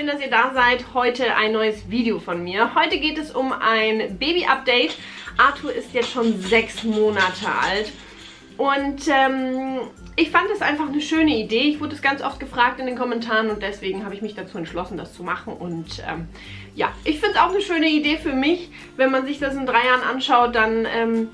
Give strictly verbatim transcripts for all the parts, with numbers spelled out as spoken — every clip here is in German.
schön, dass ihr da seid. Heute ein neues Video von mir. Heute geht es um ein Baby-Update. Arthur ist jetzt schon sechs Monate alt. Und ähm, ich fand es einfach eine schöne Idee. Ich wurde es ganz oft gefragt in den Kommentaren und deswegen habe ich mich dazu entschlossen, das zu machen. Und ähm, ja, ich finde es auch eine schöne Idee für mich. Wenn man sich das in drei Jahren anschaut, dann, ähm,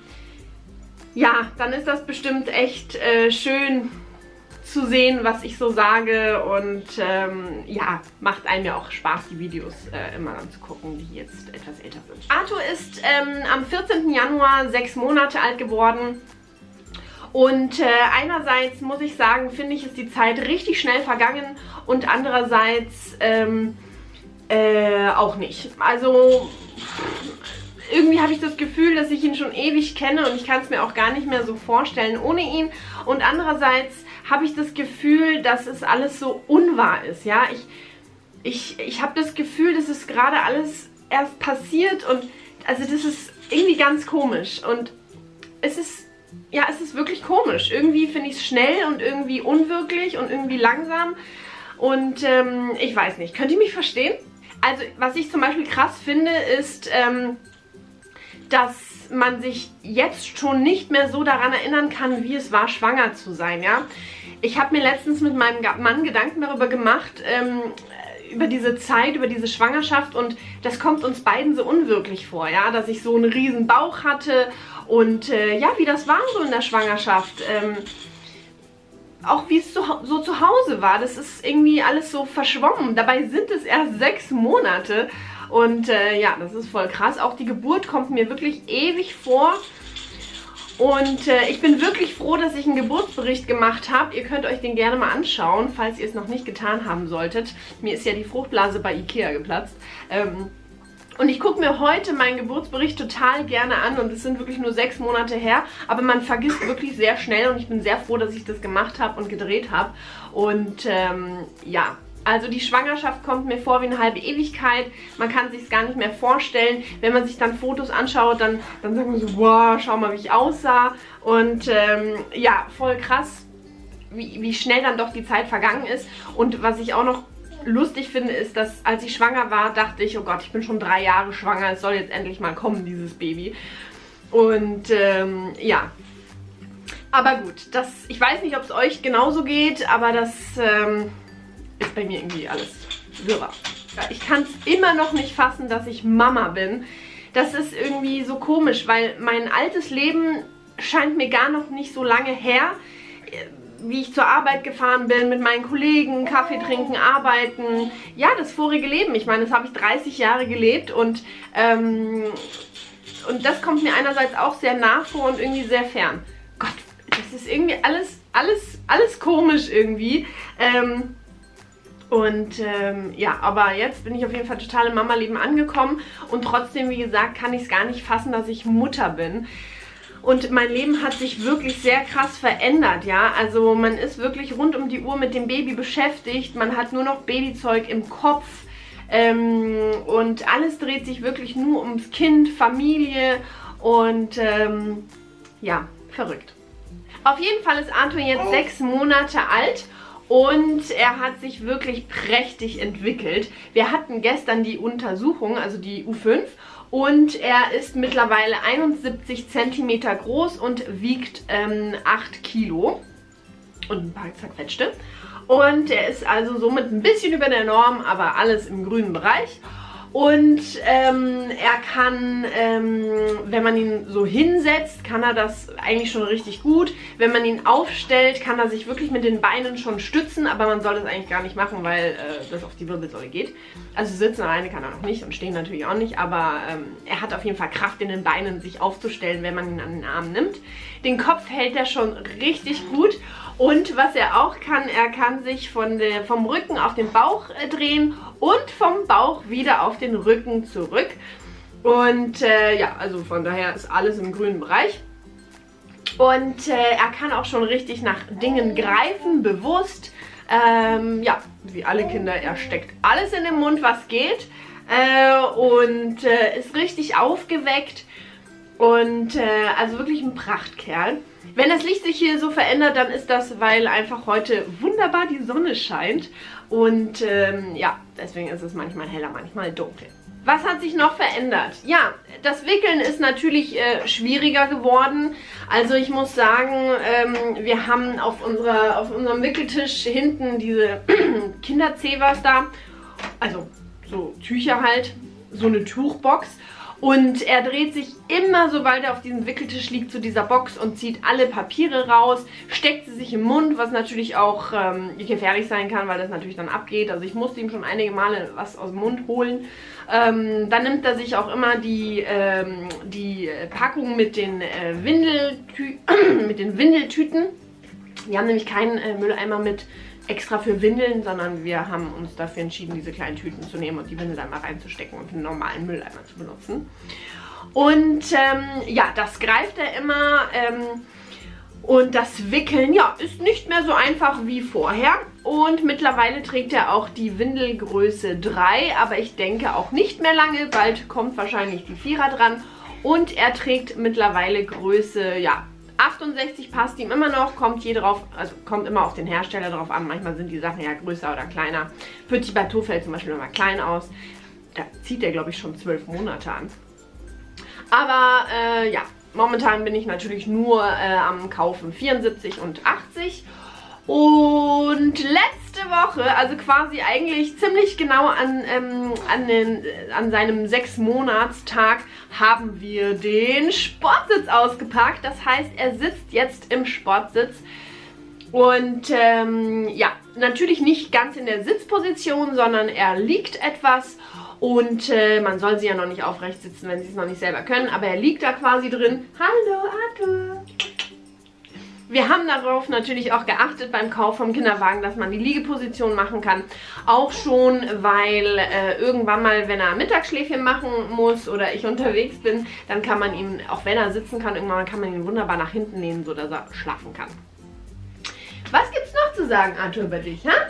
ja, dann ist das bestimmt echt äh, schön zu sehen, was ich so sage, und ähm, ja, macht einem ja auch Spaß, die Videos äh, immer dann zu gucken, die jetzt etwas älter sind. Arthur ist ähm, am vierzehnten Januar sechs Monate alt geworden und äh, einerseits muss ich sagen, finde ich, ist die Zeit richtig schnell vergangen und andererseits ähm, äh, auch nicht. Also irgendwie habe ich das Gefühl, dass ich ihn schon ewig kenne und ich kann es mir auch gar nicht mehr so vorstellen ohne ihn, und andererseits habe ich das Gefühl, dass es alles so unwahr ist, ja. Ich, ich, ich habe das Gefühl, dass es gerade alles erst passiert und also das ist irgendwie ganz komisch und es ist, ja, es ist wirklich komisch. Irgendwie finde ich es schnell und irgendwie unwirklich und irgendwie langsam und ähm, ich weiß nicht. Könnt ihr mich verstehen? Also was ich zum Beispiel krass finde, ist, ähm, dass man sich jetzt schon nicht mehr so daran erinnern kann, wie es war, schwanger zu sein, ja. Ich habe mir letztens mit meinem Mann Gedanken darüber gemacht, ähm, über diese Zeit, über diese Schwangerschaft, und das kommt uns beiden so unwirklich vor, ja, dass ich so einen riesen Bauch hatte und äh, ja, wie das war so in der Schwangerschaft, ähm, auch wie es zu, so zu Hause war, das ist irgendwie alles so verschwommen. Dabei sind es erst sechs Monate. Und äh, ja, das ist voll krass. Auch die Geburt kommt mir wirklich ewig vor. Und äh, ich bin wirklich froh, dass ich einen Geburtsbericht gemacht habe. Ihr könnt euch den gerne mal anschauen, falls ihr es noch nicht getan haben solltet. Mir ist ja die Fruchtblase bei Ikea geplatzt. Ähm, und ich gucke mir heute meinen Geburtsbericht total gerne an. Und es sind wirklich nur sechs Monate her. Aber man vergisst wirklich sehr schnell. Und ich bin sehr froh, dass ich das gemacht habe und gedreht habe. Und ähm, ja... Also die Schwangerschaft kommt mir vor wie eine halbe Ewigkeit. Man kann sich es gar nicht mehr vorstellen. Wenn man sich dann Fotos anschaut, dann, dann sagt man so, wow, schau mal, wie ich aussah. Und ähm, ja, voll krass, wie, wie schnell dann doch die Zeit vergangen ist. Und was ich auch noch lustig finde, ist, dass als ich schwanger war, dachte ich, oh Gott, ich bin schon drei Jahre schwanger. Es soll jetzt endlich mal kommen, dieses Baby. Und ähm, ja... Aber gut, das, ich weiß nicht, ob es euch genauso geht, aber das... Ähm, ist bei mir irgendwie alles wirrwarr. Ich kann es immer noch nicht fassen, dass ich Mama bin. Das ist irgendwie so komisch, weil mein altes Leben scheint mir gar noch nicht so lange her, wie ich zur Arbeit gefahren bin, mit meinen Kollegen, Kaffee trinken, arbeiten. Ja, das vorige Leben. Ich meine, das habe ich dreißig Jahre gelebt und, ähm, und das kommt mir einerseits auch sehr nah vor und irgendwie sehr fern. Gott, das ist irgendwie alles, alles, alles komisch irgendwie. Ähm, Und ähm, ja, aber jetzt bin ich auf jeden Fall total im Mama-Leben angekommen und trotzdem, wie gesagt, kann ich es gar nicht fassen, dass ich Mutter bin. Und mein Leben hat sich wirklich sehr krass verändert, ja. Also man ist wirklich rund um die Uhr mit dem Baby beschäftigt, man hat nur noch Babyzeug im Kopf ähm, und alles dreht sich wirklich nur ums Kind, Familie und ähm, ja, verrückt. Auf jeden Fall ist Arthur jetzt sechs Monate alt. Und er hat sich wirklich prächtig entwickelt. Wir hatten gestern die Untersuchung, also die U fünf. Und er ist mittlerweile einundsiebzig Zentimeter groß und wiegt ähm, acht Kilo. Und ein paar zerquetschte. Und er ist also somit ein bisschen über der Norm, aber alles im grünen Bereich. Und ähm, er kann, ähm, wenn man ihn so hinsetzt, kann er das eigentlich schon richtig gut. Wenn man ihn aufstellt, kann er sich wirklich mit den Beinen schon stützen, aber man soll das eigentlich gar nicht machen, weil äh, das auf die Wirbelsäule geht. Also sitzen alleine kann er noch nicht und stehen natürlich auch nicht, aber ähm, er hat auf jeden Fall Kraft in den Beinen, sich aufzustellen, wenn man ihn an den Arm nimmt. Den Kopf hält er schon richtig gut. Und was er auch kann, er kann sich von der, vom Rücken auf den Bauch äh, drehen und vom Bauch wieder auf den Rücken zurück. Und äh, ja, also von daher ist alles im grünen Bereich. Und äh, er kann auch schon richtig nach Dingen greifen, bewusst. Ähm, ja, wie alle Kinder, er steckt alles in den Mund, was geht. Äh, und äh, ist richtig aufgeweckt. Und äh, also wirklich ein Prachtkerl. Wenn das Licht sich hier so verändert, dann ist das, weil einfach heute wunderbar die Sonne scheint. Und ähm, ja, Deswegen ist es manchmal heller, manchmal dunkel. Was hat sich noch verändert? Ja, das Wickeln ist natürlich äh, schwieriger geworden. Also ich muss sagen, ähm, wir haben auf, unserer, auf unserem Wickeltisch hinten diese Kinderzevers da. Also so Tücher halt, so eine Tuchbox. Und er dreht sich immer, sobald er auf diesem Wickeltisch liegt, zu dieser Box und zieht alle Papiere raus, steckt sie sich im Mund, was natürlich auch ähm, gefährlich sein kann, weil das natürlich dann abgeht. Also ich musste ihm schon einige Male was aus dem Mund holen. Ähm, dann nimmt er sich auch immer die, ähm, die Packung mit den, äh, Windeltü mit den Windeltüten. Wir haben nämlich keinen äh, Mülleimer mit extra für Windeln, sondern wir haben uns dafür entschieden, diese kleinen Tüten zu nehmen und die Windeln einmal reinzustecken und einen normalen Mülleimer zu benutzen. Und ähm, ja, das greift er immer. Ähm, und das Wickeln, ja, ist nicht mehr so einfach wie vorher. Und mittlerweile trägt er auch die Windelgröße drei, aber ich denke auch nicht mehr lange. Bald kommt wahrscheinlich die Vierer dran. Und er trägt mittlerweile Größe, ja, achtundsechzig passt ihm immer noch, kommt je drauf, also kommt immer auf den Hersteller drauf an. Manchmal sind die Sachen ja größer oder kleiner. Petit Bateau fällt zum Beispiel immer klein aus. Da zieht er, glaube ich, schon zwölf Monate an. Aber äh, ja, momentan bin ich natürlich nur äh, am Kaufen vierundsiebzig und achtzig. Und letzte Woche, also quasi eigentlich ziemlich genau an, ähm, an, den, an seinem sechs Monatstag, haben wir den Sportsitz ausgepackt. Das heißt, er sitzt jetzt im Sportsitz. Und ähm, ja, natürlich nicht ganz in der Sitzposition, sondern er liegt etwas. Und äh, man soll sie ja noch nicht aufrecht sitzen, wenn sie es noch nicht selber können. Aber er liegt da quasi drin. Hallo, Arthur! Wir haben darauf natürlich auch geachtet beim Kauf vom Kinderwagen, dass man die Liegeposition machen kann. Auch schon, weil äh, irgendwann mal, wenn er Mittagsschläfchen machen muss oder ich unterwegs bin, dann kann man ihn, auch wenn er sitzen kann, irgendwann kann man ihn wunderbar nach hinten lehnen, sodass er schlafen kann. Was gibt's noch zu sagen, Arthur, über dich, ha?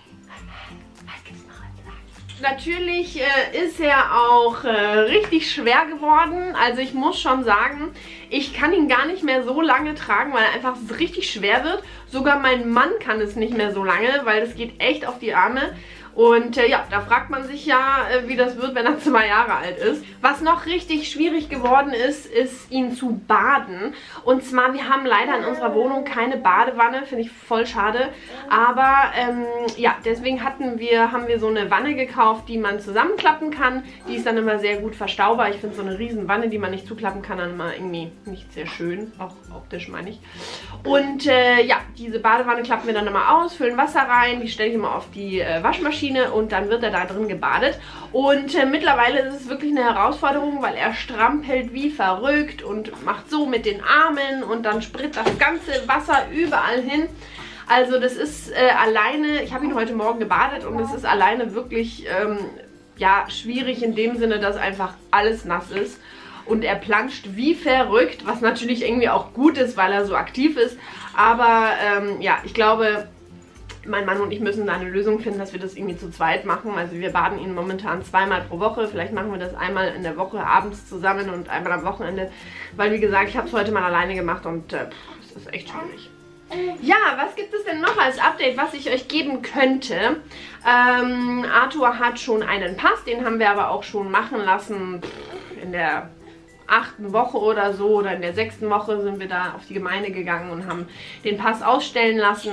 Was gibt's noch zu sagen? Natürlich äh, ist er auch äh, richtig schwer geworden. Also ich muss schon sagen, ich kann ihn gar nicht mehr so lange tragen, weil er einfach richtig schwer wird. Sogar mein Mann kann es nicht mehr so lange, weil das geht echt auf die Arme. Und äh, ja, da fragt man sich ja, äh, wie das wird, wenn er zwei Jahre alt ist. Was noch richtig schwierig geworden ist, ist ihn zu baden. Und zwar, wir haben leider in unserer Wohnung keine Badewanne, finde ich voll schade. Aber ähm, ja, deswegen hatten wir, haben wir so eine Wanne gekauft, die man zusammenklappen kann. Die ist dann immer sehr gut verstaubar. Ich finde so eine riesen Wanne, die man nicht zuklappen kann, dann immer irgendwie nicht sehr schön. Auch optisch meine ich. Und äh, ja, diese Badewanne klappen wir dann immer aus, füllen Wasser rein. Die stelle ich immer auf die äh, Waschmaschine. Und dann wird er da drin gebadet. Und äh, mittlerweile ist es wirklich eine Herausforderung, weil er strampelt wie verrückt und macht so mit den Armen und dann spritzt das ganze Wasser überall hin. Also das ist äh, alleine, ich habe ihn heute Morgen gebadet und es ist alleine wirklich ähm, ja, schwierig in dem Sinne, dass einfach alles nass ist. Und er planscht wie verrückt, was natürlich irgendwie auch gut ist, weil er so aktiv ist. Aber ähm, ja, ich glaube, mein Mann und ich müssen da eine Lösung finden, dass wir das irgendwie zu zweit machen. Also wir baden ihn momentan zweimal pro Woche. Vielleicht machen wir das einmal in der Woche abends zusammen und einmal am Wochenende. Weil wie gesagt, ich habe es heute mal alleine gemacht und äh, es ist echt schwierig. Ja, was gibt es denn noch als Update, was ich euch geben könnte? Ähm, Arthur hat schon einen Pass, den haben wir aber auch schon machen lassen in der achten Woche oder so, oder in der sechsten Woche sind wir da auf die Gemeinde gegangen und haben den Pass ausstellen lassen.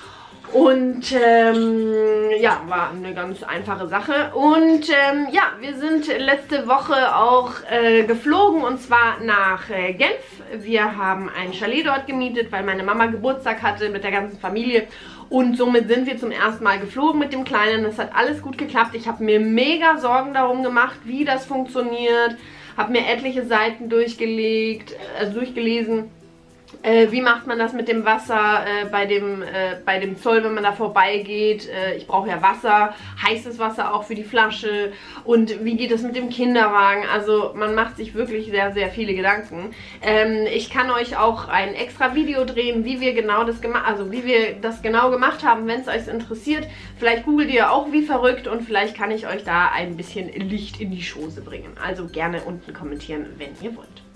Und ähm, ja, war eine ganz einfache Sache. Und ähm, ja, wir sind letzte Woche auch äh, geflogen, und zwar nach äh, Genf. Wir haben ein Chalet dort gemietet, weil meine Mama Geburtstag hatte mit der ganzen Familie. Und somit sind wir zum ersten Mal geflogen mit dem Kleinen. Es hat alles gut geklappt. Ich habe mir mega Sorgen darum gemacht, wie das funktioniert. Habe mir etliche Seiten durchgelegt, also durchgelesen. Äh, wie macht man das mit dem Wasser äh, bei, dem, äh, bei dem Zoll, wenn man da vorbeigeht? Äh, ich brauche ja Wasser, heißes Wasser auch für die Flasche. Und wie geht es mit dem Kinderwagen? Also man macht sich wirklich sehr, sehr viele Gedanken. Ähm, ich kann euch auch ein extra Video drehen, wie wir genau das gemacht, also wie wir das genau gemacht haben, wenn es euch interessiert. Vielleicht googelt ihr auch wie verrückt und vielleicht kann ich euch da ein bisschen Licht in die Schoße bringen. Also gerne unten kommentieren, wenn ihr wollt.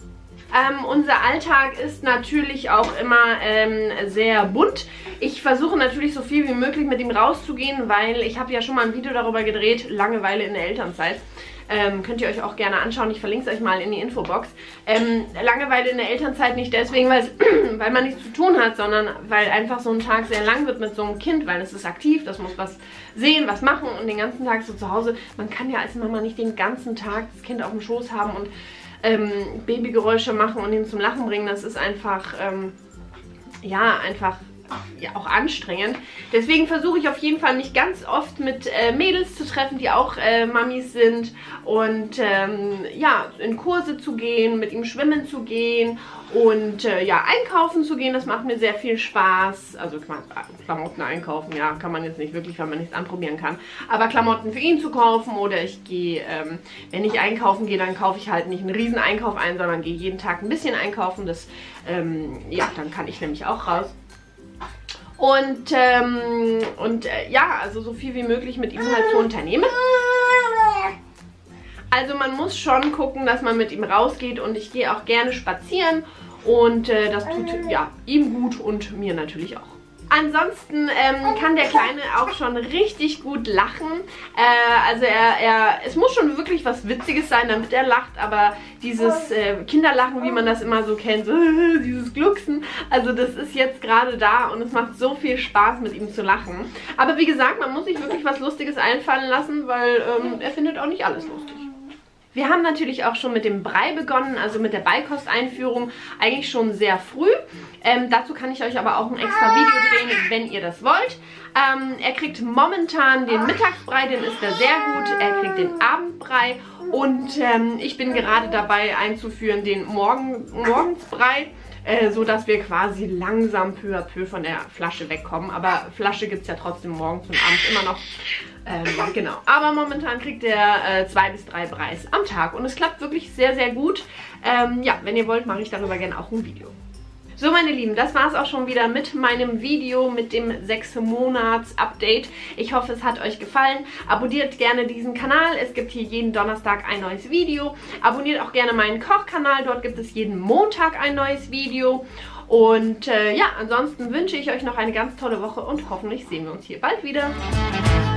Ähm, unser Alltag ist natürlich auch immer ähm, sehr bunt. Ich versuche natürlich so viel wie möglich mit ihm rauszugehen, weil ich habe ja schon mal ein Video darüber gedreht, Langeweile in der Elternzeit. Ähm, könnt ihr euch auch gerne anschauen, ich verlinke es euch mal in die Infobox. Ähm, Langeweile in der Elternzeit nicht deswegen, weil man nichts zu tun hat, sondern weil einfach so ein Tag sehr lang wird mit so einem Kind, weil es ist aktiv, das muss was sehen, was machen und den ganzen Tag so zu Hause. Man kann ja als Mama nicht den ganzen Tag das Kind auf dem Schoß haben und ähm, Babygeräusche machen und ihn zum Lachen bringen. Das ist einfach, ähm, ja, einfach... ja auch anstrengend. Deswegen versuche ich auf jeden Fall mich ganz oft mit äh, Mädels zu treffen, die auch äh, Mamis sind und ähm, ja, in Kurse zu gehen, mit ihm schwimmen zu gehen und äh, ja, einkaufen zu gehen. Das macht mir sehr viel Spaß. Also Klamotten einkaufen, ja, kann man jetzt nicht wirklich, weil man nichts anprobieren kann. Aber Klamotten für ihn zu kaufen oder ich gehe, ähm, wenn ich einkaufen gehe, dann kaufe ich halt nicht einen riesen Einkauf ein, sondern gehe jeden Tag ein bisschen einkaufen. Das, ähm, ja, dann kann ich nämlich auch raus. Und, ähm, und äh, ja, also so viel wie möglich mit ihm halt zu unternehmen. Also man muss schon gucken, dass man mit ihm rausgeht und ich gehe auch gerne spazieren und äh, das tut ja ihm gut und mir natürlich auch. Ansonsten ähm, kann der Kleine auch schon richtig gut lachen. Äh, also er, er, es muss schon wirklich was Witziges sein, damit er lacht, aber dieses äh, Kinderlachen, wie man das immer so kennt, so, dieses Glucksen, also das ist jetzt gerade da und es macht so viel Spaß, mit ihm zu lachen. Aber wie gesagt, man muss sich wirklich was Lustiges einfallen lassen, weil ähm, er findet auch nicht alles lustig. Wir haben natürlich auch schon mit dem Brei begonnen, also mit der Beikosteinführung, eigentlich schon sehr früh. Ähm, dazu kann ich euch aber auch ein extra Video drehen, wenn ihr das wollt. Ähm, er kriegt momentan den Mittagsbrei, den isst er sehr gut. Er kriegt den Abendbrei und ähm, ich bin gerade dabei einzuführen den Morgen, Morgensbrei, äh, so dass wir quasi langsam peu à peu von der Flasche wegkommen. Aber Flasche gibt es ja trotzdem morgens und abends immer noch. Ähm, genau, aber momentan kriegt er äh, zwei bis drei Breis am Tag und es klappt wirklich sehr, sehr gut. Ähm, ja, wenn ihr wollt, mache ich darüber gerne auch ein Video. So, meine Lieben, das war es auch schon wieder mit meinem Video, mit dem sechs Monats Update. Ich hoffe, es hat euch gefallen. Abonniert gerne diesen Kanal. Es gibt hier jeden Donnerstag ein neues Video. Abonniert auch gerne meinen Kochkanal. Dort gibt es jeden Montag ein neues Video. Und äh, ja, ansonsten wünsche ich euch noch eine ganz tolle Woche und hoffentlich sehen wir uns hier bald wieder.